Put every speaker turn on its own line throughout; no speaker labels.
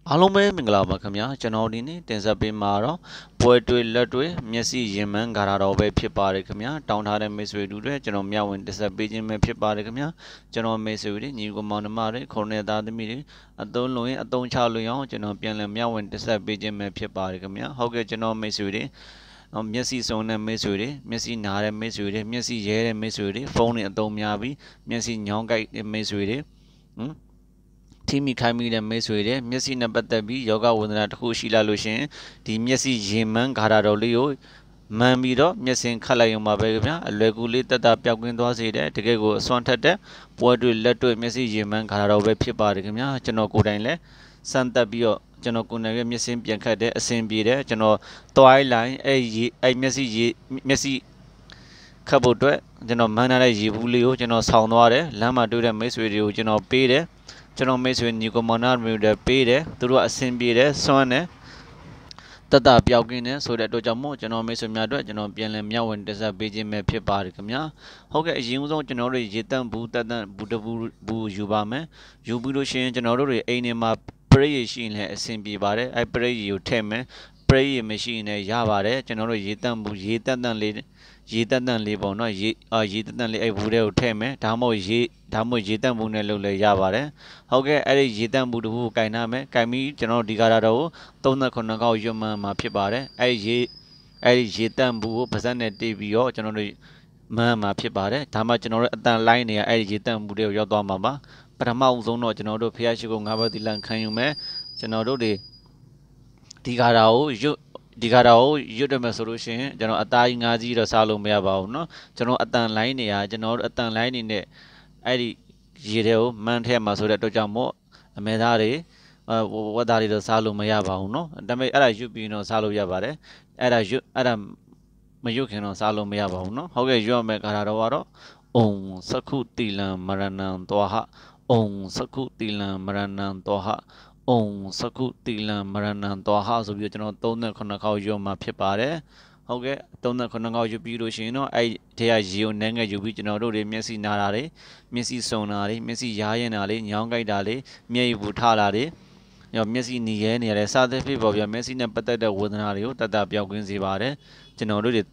အားလုံးပဲမင်္ဂလာပါခင်ဗျာကျွန်တော်ဒီနေ့တင်ဆက်ပေးမှာတော့ပွဲတွေလက်တွေမျက်စိရင်မှန်းကားတော့ပဲဖြစ်ပါတယ်ခင်ဗျာတောင်းထားတဲ့မိတ်ဆွေတို့တွေကျွန်တော်မျှဝေတင်ဆက်ပေးခြင်းပဲဖြစ်ပါတယ်ခင်ဗျာကျွန်တော်မိတ်ဆွေတွေညီကောင်မောင်နှမတွေခုနှစ်သားသမီးတွေအသုံးလုံးရင်အသုံးချလို့ရအောင်ကျွန်တော်ပြန်လည်မျှဝေတင်ဆက်ပေးခြင်းပဲဖြစ်ပါတယ်ခင်ဗျာဟုတ်ကဲ့ကျွန်တော်မိတ်ဆွေတွေမျက်စိစုံတဲ့မိတ်ဆွေတွေမျက်စိနားတဲ့မိတ်ဆွေတွေမျက်စိရဲတဲ့မိတ်ဆွေတွေဖုန်းတွေအသုံးများပြီးမျက်စိညောင်းကြိုက်တဲ့မိတ်ဆွေတွေထိမိခိုင်းမိတဲ့မိတ်ဆွေတွေမျက်စိနဲ့ပတ်သက်ပြီးယောဂဝန္ဒနာတစ်ခုရှိလာလို့ရှင်ဒီမျက်စိရင်မှန်းခါတာတော်လေးကိုမှန်ပြီးတော့မျက်စင်ခတ်လိုက်ရုံပါပဲခင်ဗျာအလွယ်ကူလေးတက်တာပျောက်ကင်းသွားစေတဲ့တကယ်ကိုအစွမ်းထက်တဲ့ပွဲတွေလက်တွေမျက်စိရင်မှန်းခါတာတော်ပဲဖြစ်ပါတယ်ခင်ဗျာကျွန်တော်ကိုယ်တိုင်လည်းစမ်းတက်ပြီးတော့ကျွန်တော်ကိုယ်နဲ့မျက်စင်ပြန်ခတ်တဲ့အဆင်ပြေတယ်ကျွန်တော်သွားလိုက်အဲ့မျက်စိခတ်ဖို့အတွက်ကျွန်တော်မှန်းထားတဲ့ရေဘူးလေးကိုကျွန်တော်ဆောင်းသွားတယ်လမ်းမှာတွေ့တဲ့မိတ်ဆွေတွေကိုကျွန်တော်ပေးတယ်ကျွန်တော်မိတ်ဆွေညီကောင်မနာမျိုးတွေပေးတယ်သူတို့အဆင်ပြေတယ်စွမ်းတယ်တတပျောက်ကင်းတယ်ဆိုတဲ့အတွက်ကြောင့်မို့ကျွန်တော်မိတ်ဆွေများတို့ကျွန်တော်ပြန်လည်မျှဝေတင်ဆက်ပေးခြင်းပဲဖြစ်ပါတယ်ခင်ဗျာဟုတ်ကဲ့အရင်ဆုံးကျွန်တော်တို့ရေတန့်ဘူးတက်တန့်ဘူးတဘူးယူပါမယ်ယူပြီးလို့ရှိရင်ကျွန်တော်တို့တွေအိမ်ထဲမှာပရိယေရှိရင်လည်းအဆင်ပြေပါတယ်အဲပရိယေကိုထည့်မယ်ပရိယေမရှိရင်လည်းရပါတယ်ကျွန်တော်တို့ရေတန့်ဘူးရေတန့်လေးပေါ့နော်ရေတန့်လေးအဲ့ဘူးတွေကိုထည့်မယ်ဒါမှမဟုတ်ရေတန့်ဘူးနဲ့လုပ်လဲရပါတယ်ဟုတ်ကဲ့အဲ့ဒီရေတန့်ဘူးတစ်ခုကိုကင်ထားမယ်ကင်ပြီးကျွန်တော်ဒီကားတော့39ခေါက်ရွတ်မှန်းမှာဖြစ်ပါတယ်အဲ့ဒီရေတန့်ဘူးကိုပါဇက်နဲ့တိတ်ပြီးတော့ကျွန်တော်တို့မှန်းမှာဖြစ်ပါတယ်ဒါမှကျွန်တော်တို့အတန်လိုင်းနေရအဲ့ဒီရေတန့်ဘူးတွေကိုရောက်သွားမှာပါပထမဦးဆုံးတော့ကျွန်တော်တို့ဖျားရှိကို၅ဘက်သီလခံယူမယ်ကျွန်တော်တို့ဒီကားကိုရွတ်တယ်မယ်ဆိုလို့ရှိရင်ကျွန်တော်အသားကြီး၅ကြီးတော့စားလို့မရပါဘူးเนาะကျွန်တော်အတန်လိုင်းနေရကျွန်တော်အတန်လိုင်းနေနဲ့အဲ့ဒီရေတွေကိုမှန်းထဲမှာဆိုတဲ့အတွက်ကြောင့်မို့အမေသားတွေဝတ်သားတွေတော့စားလို့မရပါဘူးเนาะဒါပေမဲ့အဲ့ဒါရွတ်ပြီးတော့စားလို့ရပါတယ်အဲ့ဒါမရွတ်ခင်တော့စားလို့မရပါဘူးเนาะဟုတ်ကဲ့ရွတ်မယ်ကားတော့ကတော့ဩစက္ခုတိလံမရဏံတောဟဩစက္ခုတိလံမရဏံတောဟဩစက္ခုတိလံမရဏံတောဟဆိုပြီးကျွန်တော်39ခေါက်ရွတ်မှာဖြစ်ပါတယ်ဟုတ်ကဲ့39ခေါက်ရွတ်ပြီးလို့ရှိရင်တော့အဲ့ထဲကရေကိုနည်းငယ်ယူပြီးကျွန်တော်တို့တွေမျက်စိနာတာတွေမျက်စိစုံတာတွေမျက်စိရားရင်တာတွေညောင်းကြိုက်တာတွေမျက်ရည်ဘူးထတာတွေမျက်စိနီရဲနေရတယ်စားတဲ့ဖြစ်ပေါ်ပြမျက်စိနဲ့ပတ်သက်တဲ့ဝေဒနာတွေကိုတတ်တာပြောက်ကင်းစေပါတယ်ကျွန်တော်တို့တွေ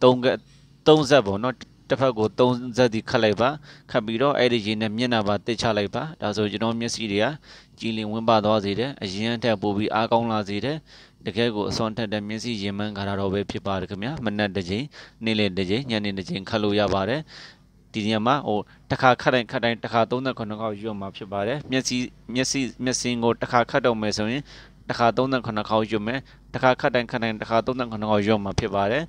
3ဆက်ပေါ့နော်တစ်ဖက်ကို3ဆက်ဒီခတ်လိုက်ပါခတ်ပြီးတော့အဲ့ဒီရေနဲ့မျက်နှာပါတစ်ချလိုက်ပါဒါဆိုကျွန်တော်မျက်စိတွေကကြည်လင်ဝန်းပါသွားစေတယ်အရင်အထက်ပို့ပြီးအားကောင်းလာစေတယ်တကယ်ကိုအစွမ်းထက်တဲ့မျက်စိရင်မှန်းခါတာတော့ပဲဖြစ်ပါတယ်ခင်ဗျာမနက်တစ်ချိန်နေ့လယ်တစ်ချိန်ညနေတစ်ချိန်ခတ်လို့ရပါတယ်ဒီနေရာမှာတစ်ခါခတ်တိုင်းတစ်ခါ39ခေါက်ရွတ်မှာဖြစ်ပါတယ်မျက်စင်ကိုတစ်ခါခတ်တော့မယ်ဆိုရင်တစ်ခါ39ခေါက်ရွတ်မယ်တစ်ခါခတ်တိုင်းတစ်ခါ39ခေါက်ရွတ်မှာဖြစ်ပါတယ်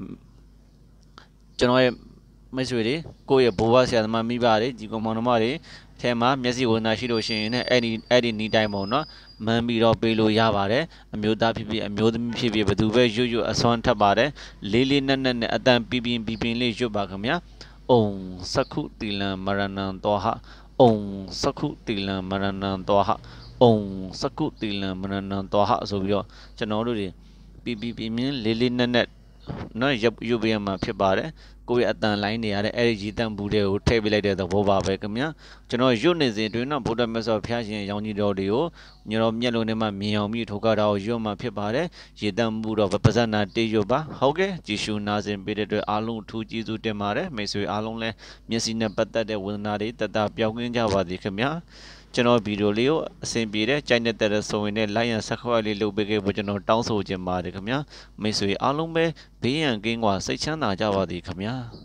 ကျွန်တော်ရဲ့မိတ်ဆွေတွေကိုယ့်ရဲ့ဘိုးဘွားဆရာသမားမိဘတွေဒီကောင်မောင်နှမတွေထဲမှာမျက်စိဝေဒနာရှိလို့ရှိရင်လည်းအဲ့ဒီနီးတိုင်းပေါ့နော်မှန်းပြီးတော့ပေးလို့ရပါတယ်အမျိုးသားဖြစ်ဖြစ်အမျိုးသမီးဖြစ်ဖြစ်ဘယ်သူပဲရွတ်အစွမ်းထပ်ပါတယ်လေးနက်နဲ့အတန်ပြင်းလေးရွတ်ပါခင်ဗျာဩစက္ခုတိလံမရဏံတောဟဩစက္ခုတိလံမရဏံတောဟဩစက္ခုတိလံမရဏံတောဟဆိုပြီးတော့ကျွန်တော်တို့တွေပြင်းလေးနက်နော်ရွတ်ပြရမှာဖြစ်ပါတယ်ကိုယ့်ရဲ့အတန်လိုင်းနေရတဲ့အဲ့ဒီရေတန့်ဘူးတွေကိုထည့်ပေးလိုက်တဲ့သဘောပါပဲခင်ဗျာကျွန်တော်ရွတ်နေစဉ်အတွင်းတော့ဗုဒ္ဓမြတ်စွာဘုရားရှင်ရောင်ကြီးတော်တွေကိုညတော်မျက်လုံးထဲမှာမြင်အောင်ပြီးထိုးကားတာကိုရွတ်မှာဖြစ်ပါတယ်ရေတန့်ဘူးတော့ပဇက်နာတေးရွတ်ပါဟုတ်ကဲ့ကြည်ရှုနာစဉ်ပေးတဲ့အတွက်အားလုံးထူးကျေးဇူးတင်ပါတယ်မိတ်ဆွေအားလုံးလည်းမျက်စိနဲ့ပတ်သက်တဲ့ဝေဒနာတွေတတပြောင်းကင်းကြပါစေခင်ဗျာကျွန်တော်ဗီဒီယိုလေးကိုအဆင်ပြေတဲ့ကြိုက်တဲ့ဆိုရင်လည်း like and subscribe လေးလုပ်ပေးခဲ့ဖို့ကျွန်တော်တောင်းဆိုချင်ပါတယ်ခင်ဗျာမိတ်ဆွေအားလုံးပဲဘေးရန်ကင်းကွာစိတ်ချမ်းသာကြပါစေခင်ဗျာ